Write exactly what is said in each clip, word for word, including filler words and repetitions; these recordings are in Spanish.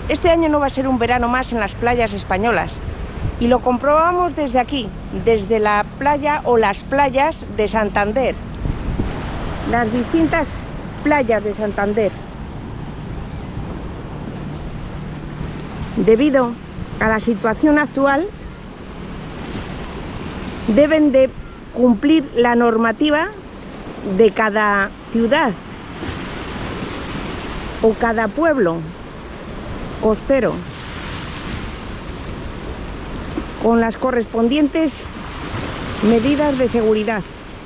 Este año no va a ser un verano más en las playas españolas y lo comprobamos desde aquí, desde la playa o las playas de Santander, las distintas playas de Santander. Debido a la situación actual, deben de cumplir la normativa de cada ciudad o cada pueblo costero, con las correspondientes medidas de seguridad.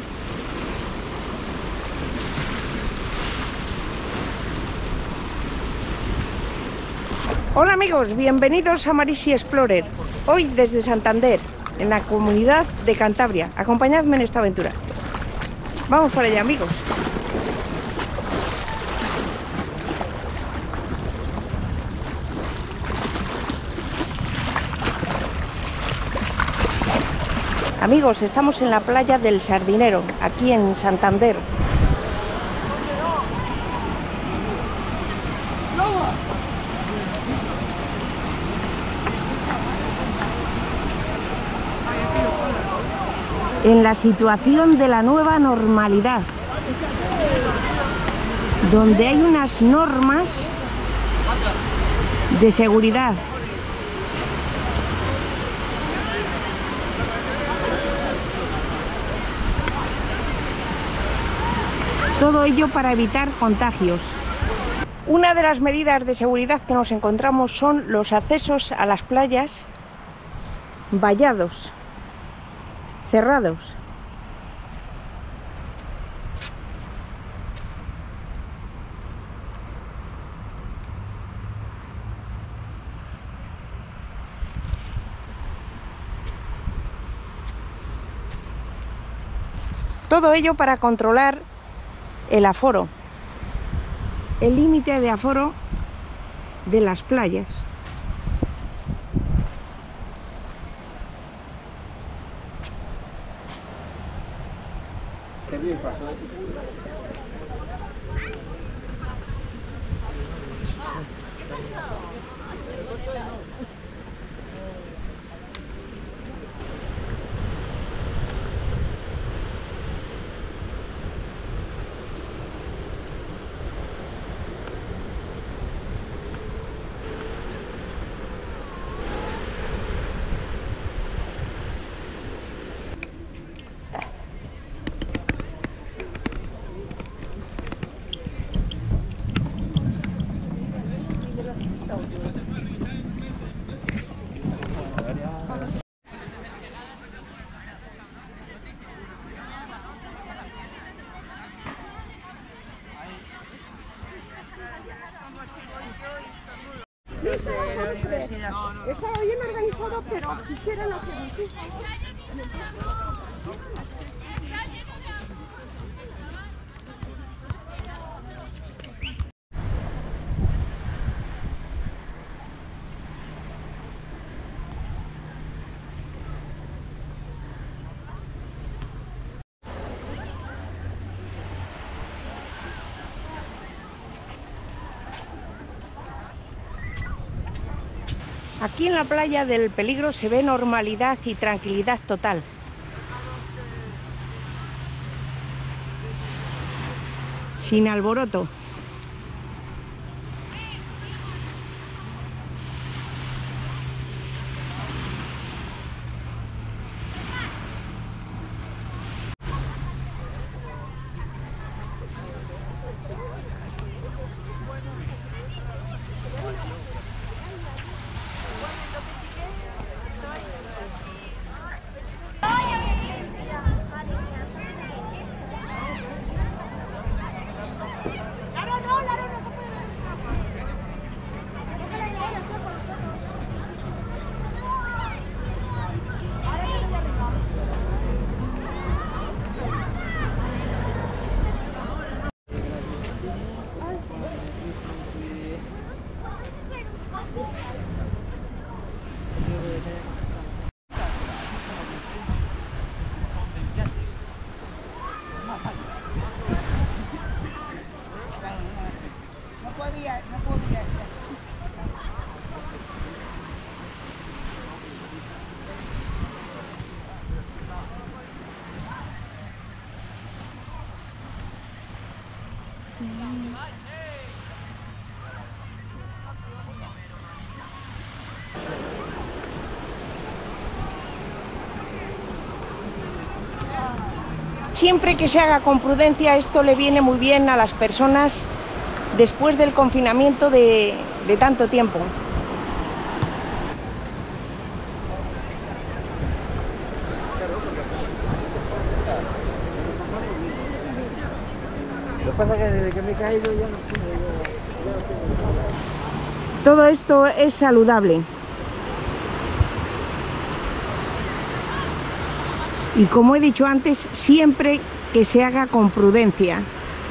Hola amigos, bienvenidos a Marisi Explorer. Hoy desde Santander, en la comunidad de Cantabria. Acompañadme en esta aventura. Vamos para allá, amigos. Amigos, estamos en la playa del Sardinero, aquí en Santander. En la situación de la nueva normalidad, donde hay unas normas de seguridad. Todo ello para evitar contagios. Una de las medidas de seguridad que nos encontramos son los accesos a las playas vallados, cerrados. Todo ello para controlar el aforo, el límite de aforo de las playas. Qué bien pasó. Estaba bien organizado, pero quisieran hacer un... Aquí en la playa del Peligro se ve normalidad y tranquilidad total. Sin alboroto. No podía, no podía. Siempre que se haga con prudencia, esto le viene muy bien a las personas después del confinamiento de, de tanto tiempo. Lo que pasa es que desde que me he caído ya no tengo, ya no tengo nada. Todo esto es saludable. Y como he dicho antes, siempre que se haga con prudencia.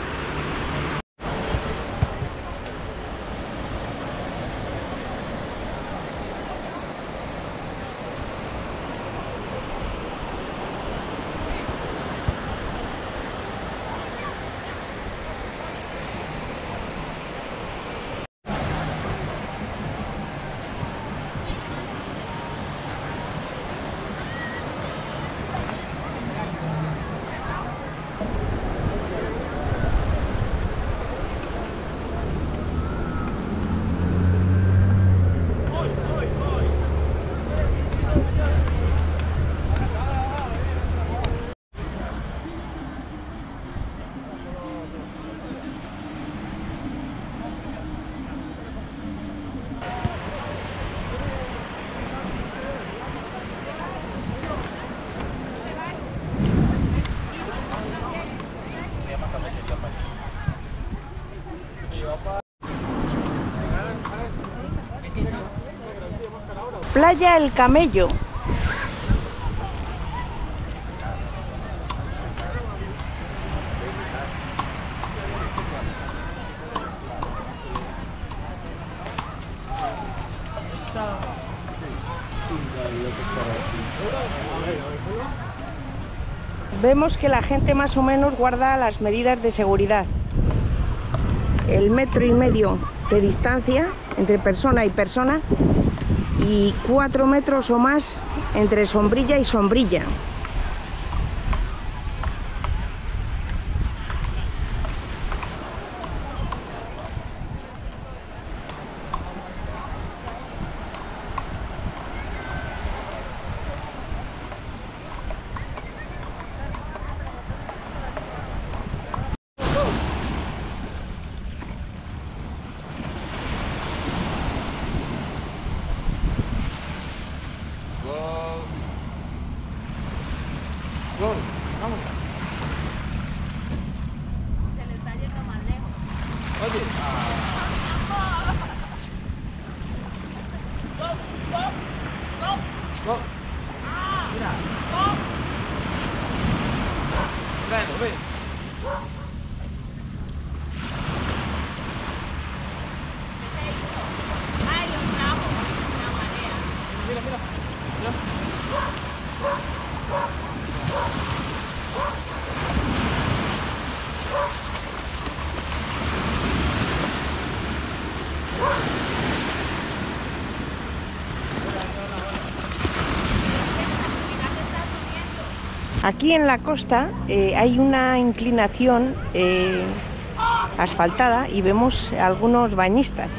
Playa El Camello. Vemos que la gente más o menos guarda las medidas de seguridad. El metro y medio de distancia entre persona y persona y cuatro metros o más entre sombrilla y sombrilla. Gol, vamos. Se le está yendo más lejos. Oye. ¡Go! ¡Go! ¡Go! Gol. Mira. ¡Go! Bueno, ven. ¡Ay, los tramos! La marea. Mira, mira. Mira. Aquí en la costa eh, hay una inclinación eh, asfaltada y vemos algunos bañistas.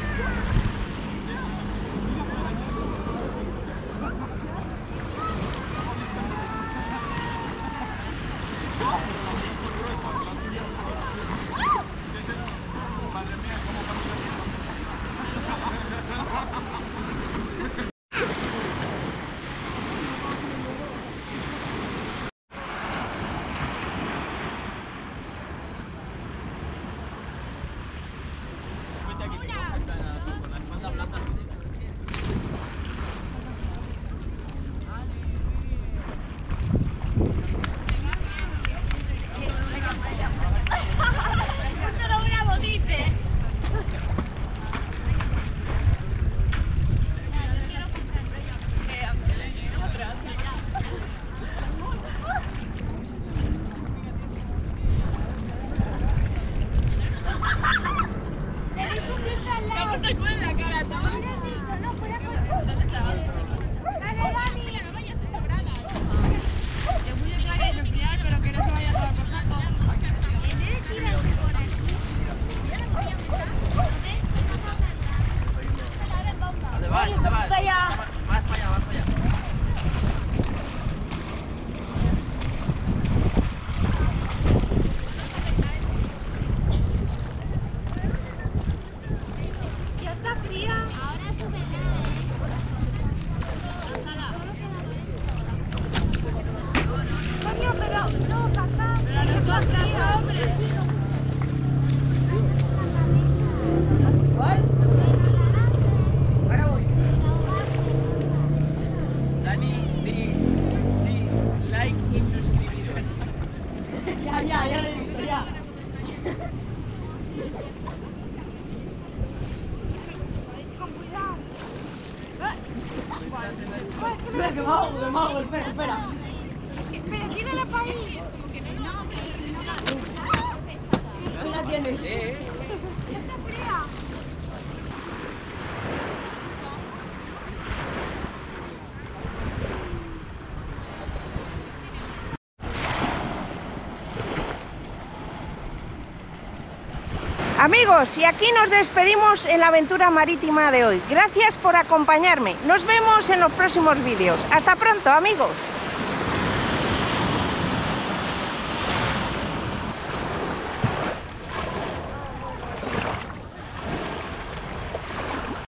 Espera, que me hago, que me hago, espera, espera. Pero tiene la país. Como que no, no, pero ¿Dónde la tienes? Amigos, y aquí nos despedimos en la aventura marítima de hoy. Gracias por acompañarme. Nos vemos en los próximos vídeos. Hasta pronto, amigos.